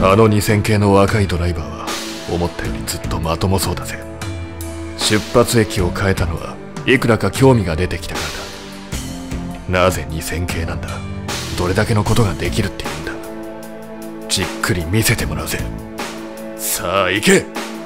あの2000系の若いドライバーは思ったよりずっとまともそうだぜ。出発駅を変えたのはいくらか興味が出てきたからだ。なぜ2000系なんだ。どれだけのことができるって言うんだ。じっくり見せてもらうぜ。さあ行け。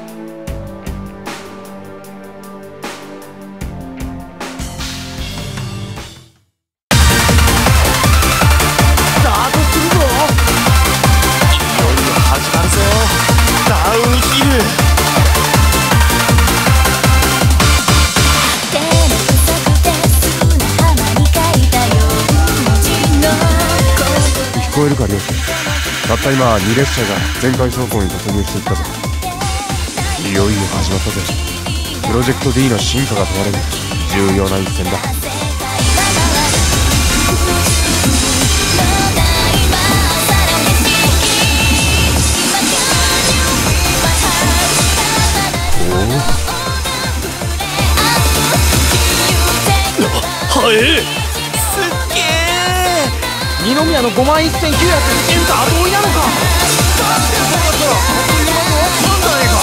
聞こえるか、両親。たった今2列車が全開走行に突入していったぞ。いよいよ始まったぜ。プロジェクト D の進化が問われる重要な一戦だ。 速え。すっげえ。二宮の5万1900円と後追いなのか。なんでそうだったらあっという間に終わったんじゃねえか。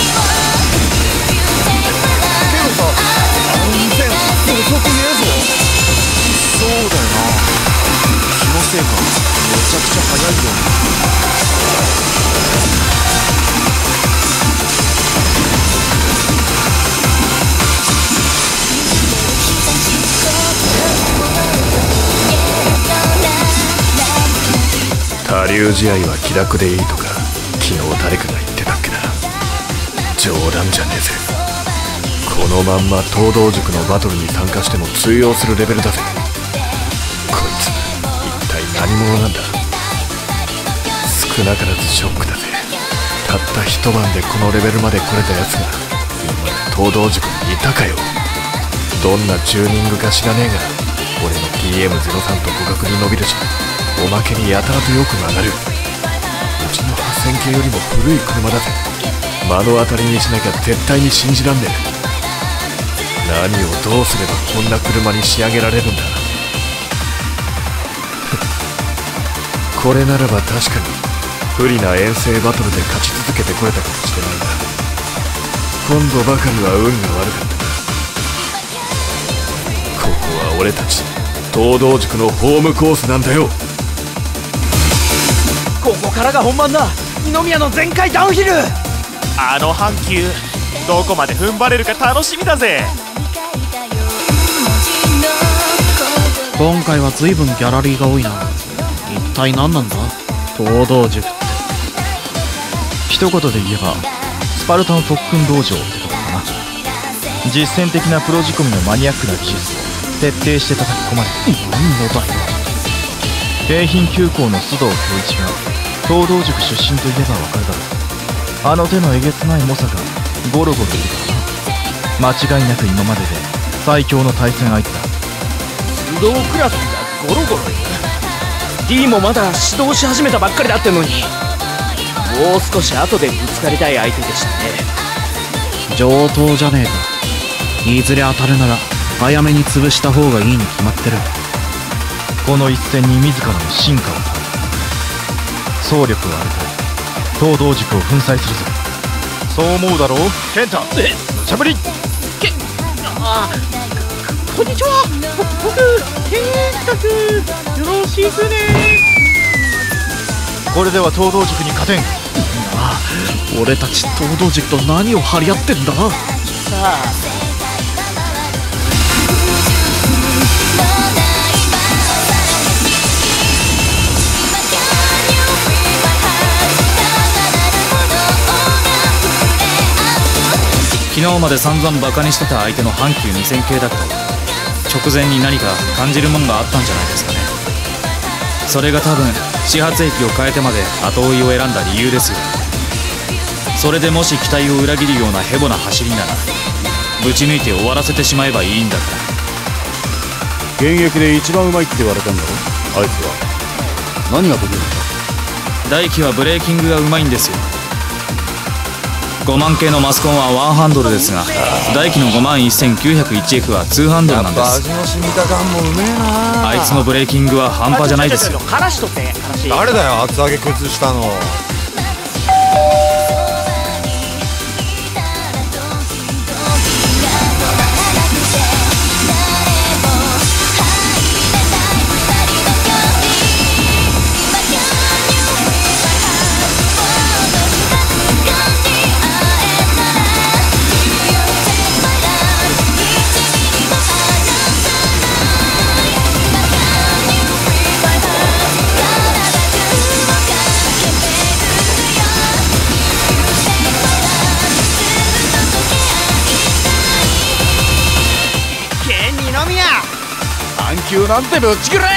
けどさ、あの2000遅くねえぞ。そうだよな、気のせいか。めちゃくちゃ速いよ。 他流試合は気楽でいいとか昨日誰かが言ってたっけな。冗談じゃねえぜ。このまんま東道塾のバトルに参加しても通用するレベルだぜ。こいつ一体何者なんだ。少なからずショックだぜ。たった一晩でこのレベルまで来れたやつが今まで東道塾にいたかよ。どんなチューニングか知らねえが俺の PM03 と互角に伸びるし、おまけにやたらとよく曲がる。うちの8000系よりも古い車だぜ。目の当たりにしなきゃ絶対に信じらんねえ。何をどうすればこんな車に仕上げられるんだ。これならば確かに不利な遠征バトルで勝ち続けてこれたかもしれないが、今度ばかりは運が悪かったな。ここは俺たち東道塾のホームコースなんだよ。 ここからが本番だ。二宮の全開ダウンヒル。 あの阪急どこまで踏ん張れるか楽しみだぜ。 今回は随分ギャラリーが多いな。一体何なんだ東道塾って。 一言で言えばスパルタン特訓道場ってとこかな。実践的なプロ仕込みのマニアックな技術を徹底して叩き込まれて。 何のだよ。 京浜急行の須藤恭一が東道塾出身といえばわかるだろう。あの手のえげつない猛者がゴロゴロいるからな。間違いなく今までで最強の対戦相手だ。 指導クラスがゴロゴロいる。 D もまだ指導し始めたばっかりだってのに、もう少し後でぶつかりたい相手でしたね。 上等じゃねえか。いずれ当たるなら早めに潰した方がいいに決まってる。 この一戦に自らの進化を問う。総力はあるから東道塾を粉砕するぞ。そう思うだろう健太。無茶ぶり。 こんにちは。僕健太くんよろしくね。 これでは東道塾に勝てん。 俺たち東道塾と何を張り合ってんだ。 さあ昨日まで散々バカにしてた相手の阪急2000系だけど、直前に何か感じるもんがあったんじゃないですかね。それが多分始発駅を変えてまで後追いを選んだ理由ですよ。それでもし期待を裏切るようなヘボな走りならぶち抜いて終わらせてしまえばいいんだから。 現役で一番うまいって言われたんだろあいつは。何が得意なんだ。 大輝はブレーキングがうまいんですよ。5万系のマスコンはワンハンドルですが、大輝の 51901F はツーハンドルなんです。 味の染みた感もうめえな。 あいつのブレーキングは半端じゃないですよ。 話とって話。 誰だよ厚揚げ崩したの。 球なんてぶっちぎれ。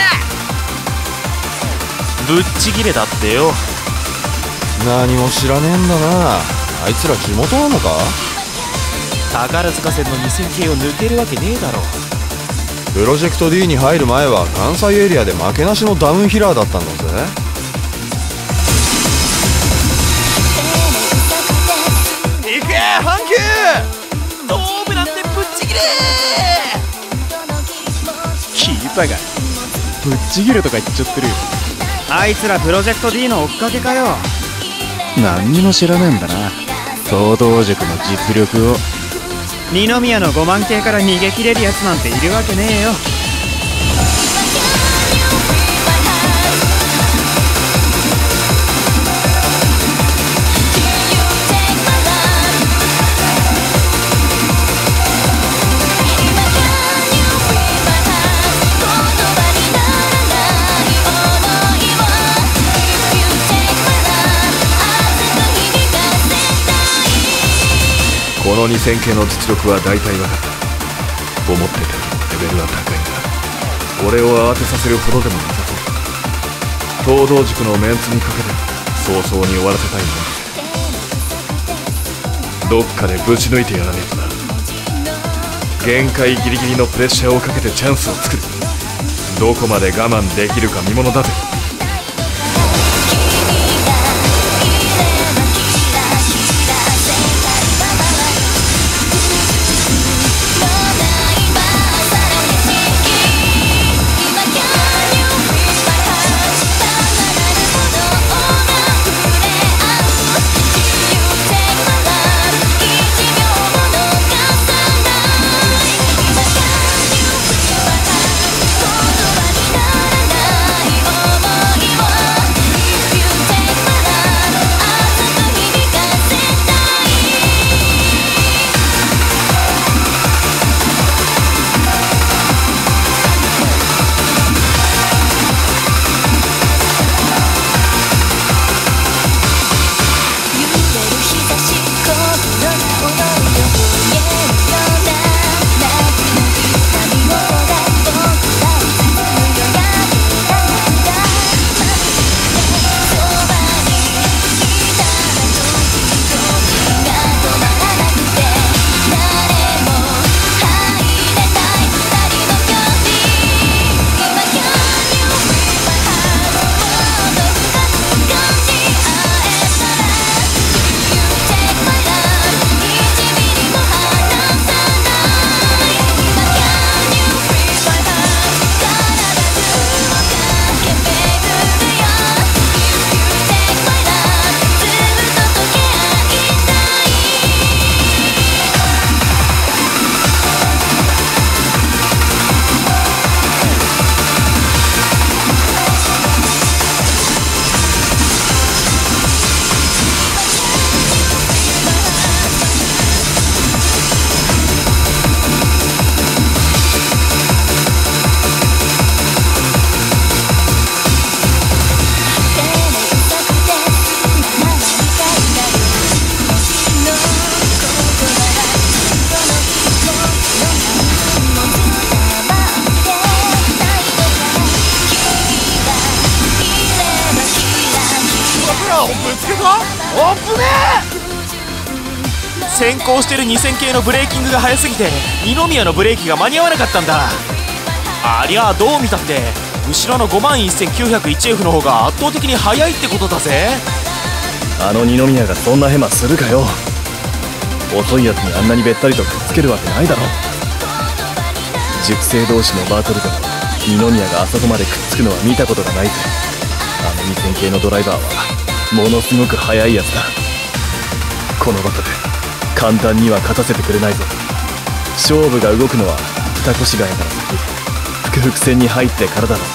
ぶっちぎれだってよ。 何も知らねえんだな。あいつら地元なのか。 宝塚線の2000系を抜けるわけねえだろ。 プロジェクト D に入る前は関西エリアで負けなしのダウンヒラーだったんだぜ。 いけ阪急、ドームなんてぶっちぎれ。 聞いたがぶっちぎれとか言っちゃってる。 あいつらプロジェクト D の追っかけかよ。 何にも知らねえんだな、東道塾の実力を。 二宮の5万系から逃げ切れるやつなんているわけねえよ。 この2000系の実力は大体分かった。思ってたよりレベルは高いが、俺を慌てさせるほどでもなさそう。東道塾のメンツにかけて早々に終わらせたいもんで、どっかでぶち抜いてやらねえとな。限界ギリギリのプレッシャーをかけてチャンスを作る。どこまで我慢できるか見ものだぜ。 先行してる2000系のブレーキングが速すぎて二宮のブレーキが間に合わなかったんだ。ありゃあどう見たって後ろの 51901F の方が圧倒的に速いってことだぜ。 あの二宮がそんなヘマするかよ。遅いやつにあんなにべったりとくっつけるわけないだろ。塾生同士のバトルでも二宮があそこまでくっつくのは見たことがないぜ。あの2000系のドライバーはものすごく速いやつだ。このバトル簡単には勝たせてくれないぞ。勝負が動くのは二越谷から先、複々戦に入ってからだろう。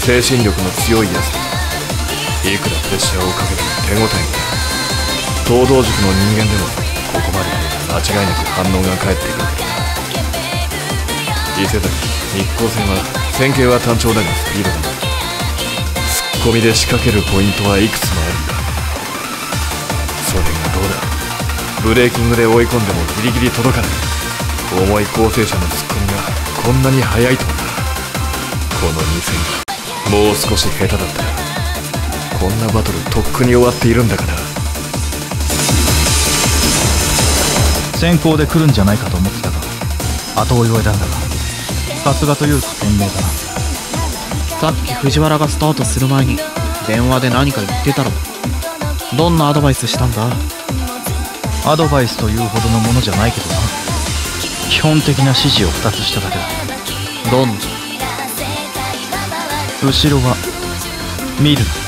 精神力の強いやつだ。いくらプレッシャーをかけても手応えがない。東道塾の人間でもここまでやれば間違いなく反応が返ってくるからな。伊勢崎、日光戦は戦型は単調だがスピードがない。ツッコミで仕掛けるポイントはいくつもあるんだ。それがどうだ、ブレーキングで追い込んでもギリギリ届かない重い構成者のツッコミがこんなに速いとはな。この2戦もう少し下手だったらこんなバトルとっくに終わっているんだから。 先行で来るんじゃないかと思ってたが後追いを選んだが、さすがというか賢明だな。 さっき藤原がスタートする前に電話で何か言ってたろ。どんなアドバイスしたんだ？ アドバイスというほどのものじゃないけどな。基本的な指示を2つしただけだ。 どんな？ 後ろは見るな。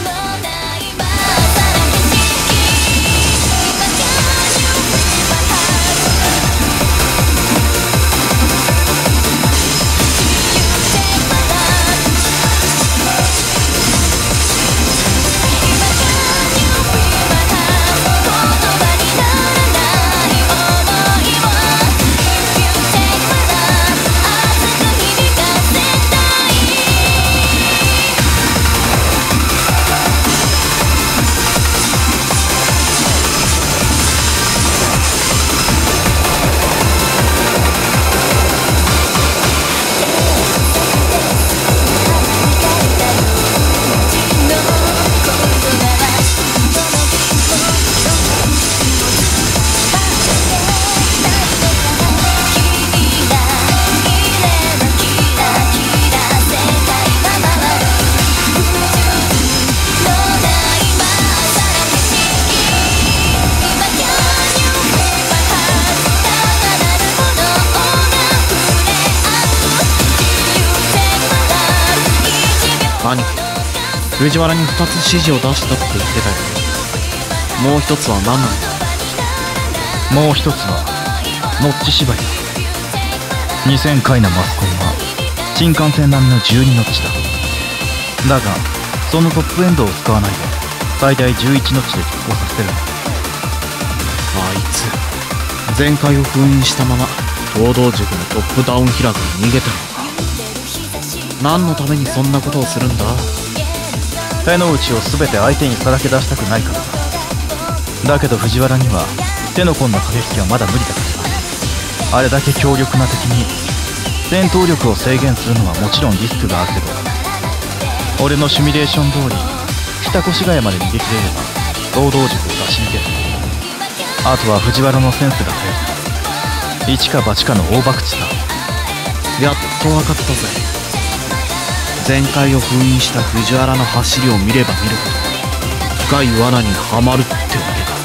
兄貴、藤原に2つ指示を出したって言ってたよ。もう一つは何なんだ？ もう一つはノッチ縛りだ。2000回のマスコンは新幹線並みの12ノッチだ。だがそのトップエンドを使わないで最大11ノッチで実行させてる。 あいつ前回を封印したまま東道塾のトップダウンヒラグに逃げたのか。何のためにそんなことをするんだ？ 手の内を全て相手にさらけ出したくないからだ。だけど藤原には手の込んだ駆け引きはまだ無理だからな。あれだけ強力な敵に戦闘力を制限するのはもちろんリスクがあるけど、俺のシミュレーション通り北越谷まで逃げ切れれば東道塾を出し抜ける。あとは藤原のセンスが頼り。一か八かの大博打だ。 やっと分かったぜ。前回を封印した藤原の走りを見れば見るほど深い罠にはまるってわけか。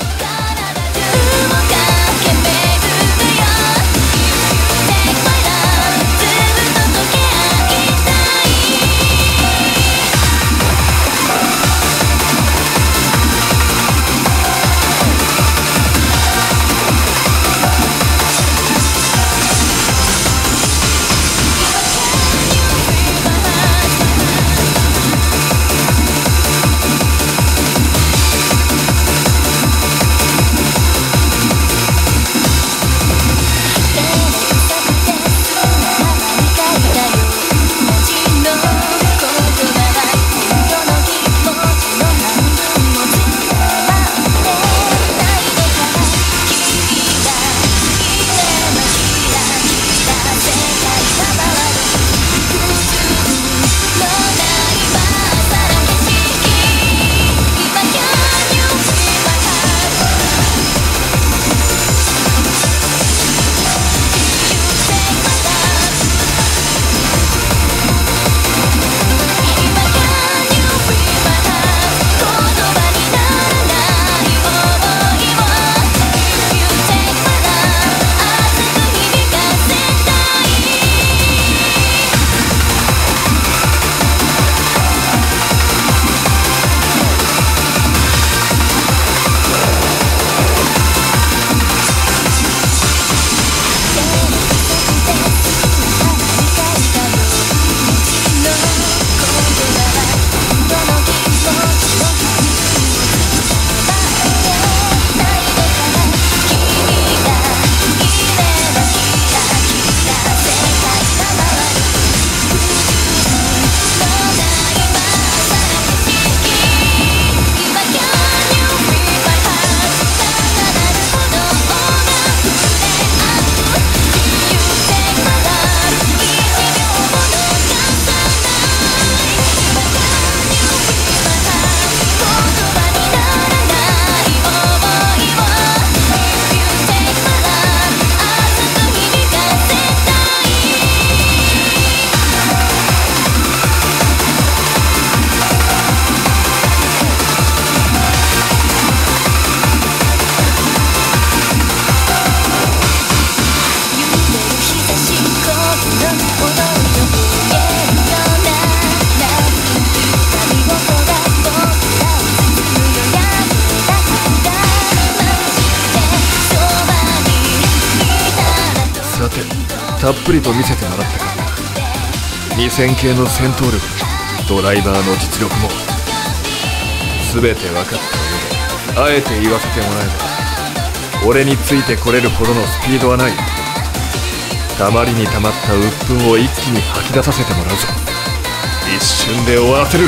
たっぷりと見せてもらったからな。2000系の戦闘力、ドライバーの実力も全て分かった上であえて言わせてもらえば、俺についてこれるほどのスピードはない。たまりにたまった鬱憤を一気に吐き出させてもらうぞ。一瞬で終わらせる。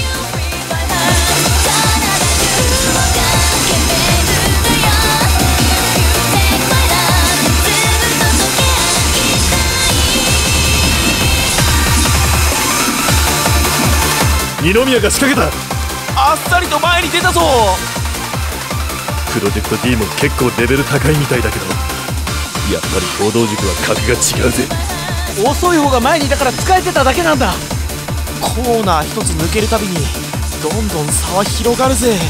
二宮が仕掛けた。 あっさりと前に出たぞ。 プロジェクト D も結構レベル高いみたいだけど、やっぱり行動軸は格が違うぜ。 遅い方が前にいたから使えてただけなんだ。 コーナー一つ抜けるたびにどんどん差は広がるぜ。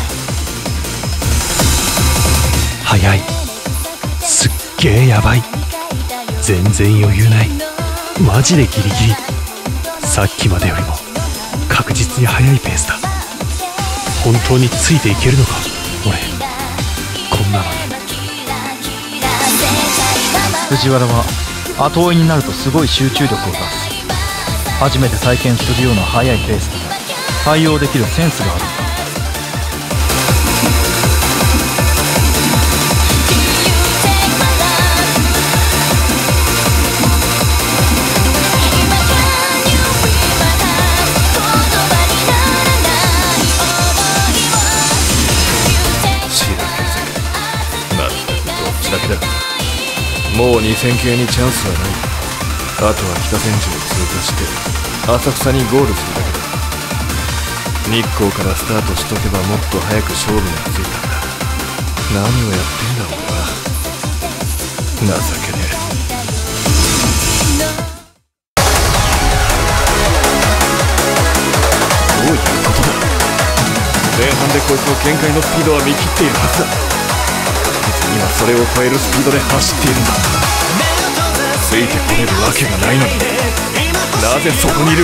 速い、すっげえやばい、全然余裕ない、マジでギリギリ。さっきまでよりも確実に速いペースだ。本当についていけるのか俺、こんなのに。 藤原は後追いになるとすごい集中力を出す。初めて体験するような速いペースで対応できるセンスがあるんだ。 もう2000系にチャンスはない。あとは北千住を通過して浅草にゴールするだけだ。日光からスタートしとけばもっと早く勝負がついたんだ。何をやってんだ俺は。情けねえ。どういうことだ。前半でこいつの限界のスピードは見切っているはずだ。今それを超えるスピードで走っているんだ。ついてこれるわけがないのになぜそこにいる。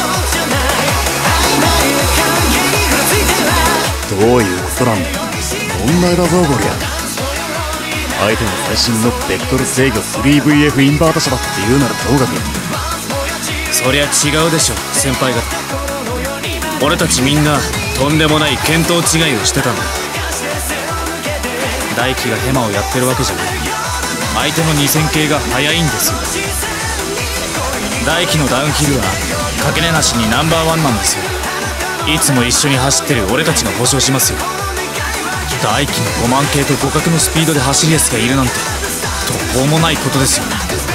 どういうことなんだよ。問題だぞゴリア。相手の最新のベクトル制御 3VF インバート車だって言うならどうかく。 そりゃ違うでしょ先輩方。俺たちみんなとんでもない見当違いをしてたんだ。大輝がヘマをやってるわけじゃない。相手の2000系が速いんですよ。大輝のダウンヒルはかけねなしにナンバーワンなんですよ。いつも一緒に走ってる俺たちが保証しますよ。大輝の5万系と互角のスピードで走るやつがいるなんて途方もないことですよ。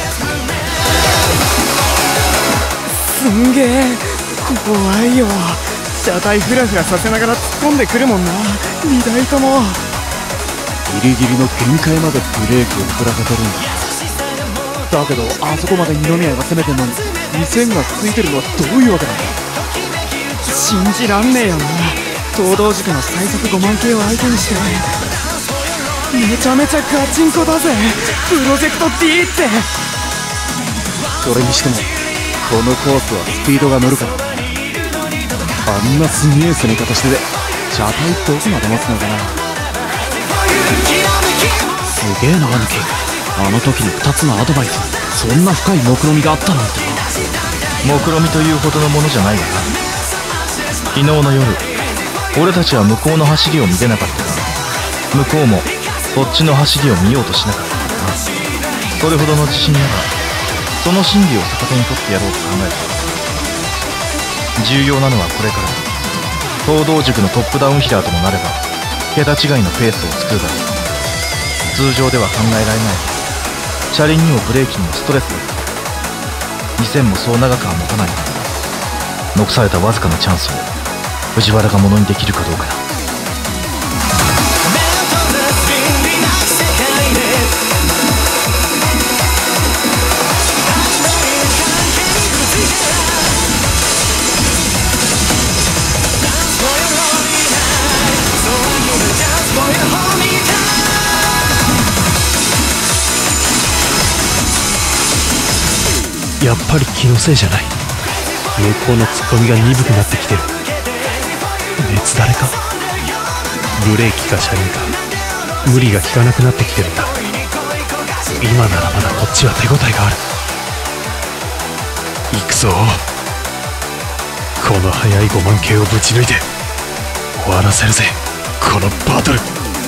すんげえ怖いよ。車体フラフラさせながら突っ込んでくるもんな、2台とも。 ギリギリの限界までブレーキを振らせてるんだ。だけどあそこまで二宮が攻めてんのに2000がついてるのはどういうわけなんだ。 信じらんねえよな。東道塾の最速5万系を相手にしてめちゃめちゃガチンコだぜプロジェクト D って。 それにしてもこのコースはスピードが乗るから。あんなすげえ攻め方してて車体どこまで持つのかな。 すげえな兄貴、あの時の2つのアドバイス、そんな深い目論みがあったなんて。 目論みというほどのものじゃないがな。昨日の夜俺たちは向こうの走りを見てなかったが、向こうもこっちの走りを見ようとしなかったからな。それほどの自信ならその真理を逆手に取ってやろうと考えた。重要なのはこれから東道塾のトップダウンヒラーともなれば桁違いのペースを作るだろう。通常では考えられない車輪にもブレーキにもストレスがかかる。2000もそう長くは持たない。残されたわずかなチャンスを藤原がものにできるかどうかだ。 やっぱり気のせいじゃない。向こうのツッコミが鈍くなってきてる。熱だれか、ブレーキか車輪か、無理が効かなくなってきてるんだ。今ならまだこっちは手応えがある。 行くぞ。この速い5万系をぶち抜いて終わらせるぜ、このバトル。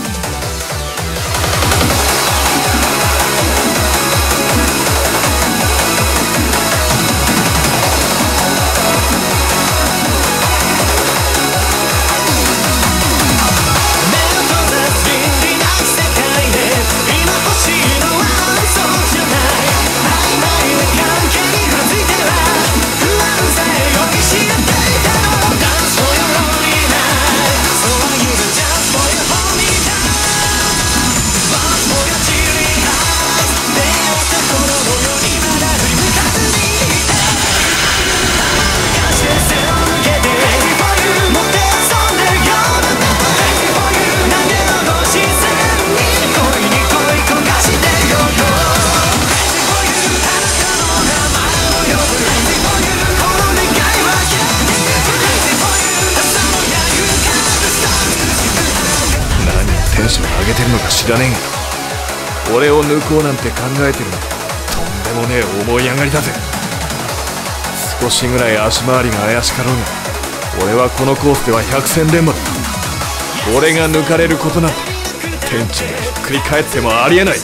テンション上げてるのか知らねえが、俺を抜こうなんて考えてるのとんでもねえ思い上がりだぜ。少しぐらい足回りが怪しかろうが、俺はこのコースでは百戦錬磨だ。俺が抜かれることなんて天地がひっくり返ってもありえない。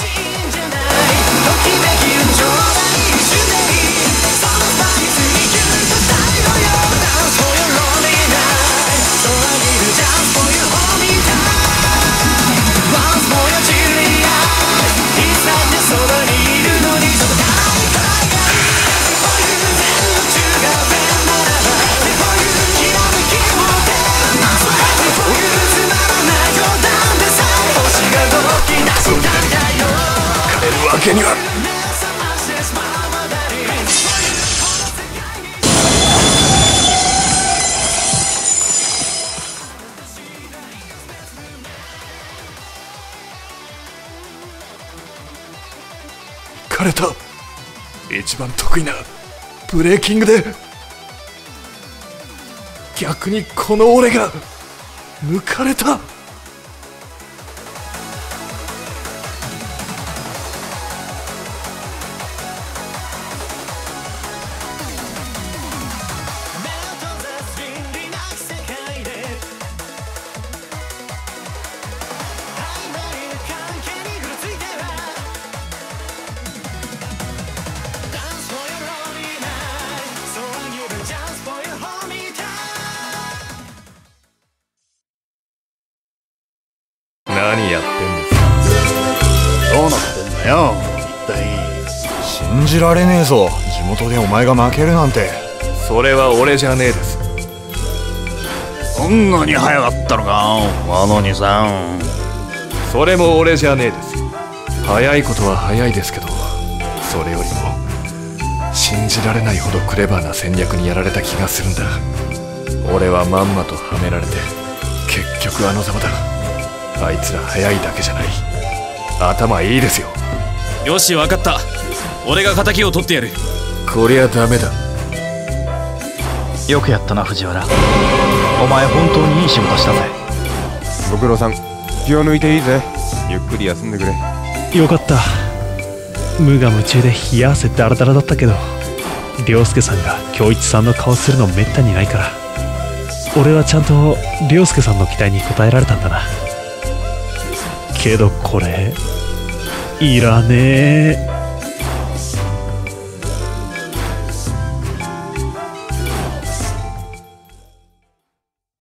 わけには。いかれた。一番得意なブレーキングで逆にこの俺が抜かれた。何やってんですか。 どうなってんだよ一体。 信じられねえぞ、地元でお前が負けるなんて。それは俺じゃねえです。 そんなに早かったのかあの兄さん。 それも俺じゃねえです。早いことは早いですけど、それよりも信じられないほどクレバーな戦略にやられた気がするんだ。俺はまんまとはめられて結局あのざまだ。あいつら早いだけじゃない、頭いいですよ。 よし分かった、俺が敵を取ってやる。 こりゃダメだ。 よくやったな藤原、お前本当にいい仕事したぜ。 ご苦労さん、気を抜いていいぜ。ゆっくり休んでくれ。 よかった。無我夢中で冷や汗ダラダラだったけど、涼介さんが京一さんの顔するのめったにないから、俺はちゃんと涼介さんの期待に応えられたんだな。けどこれいらねえ。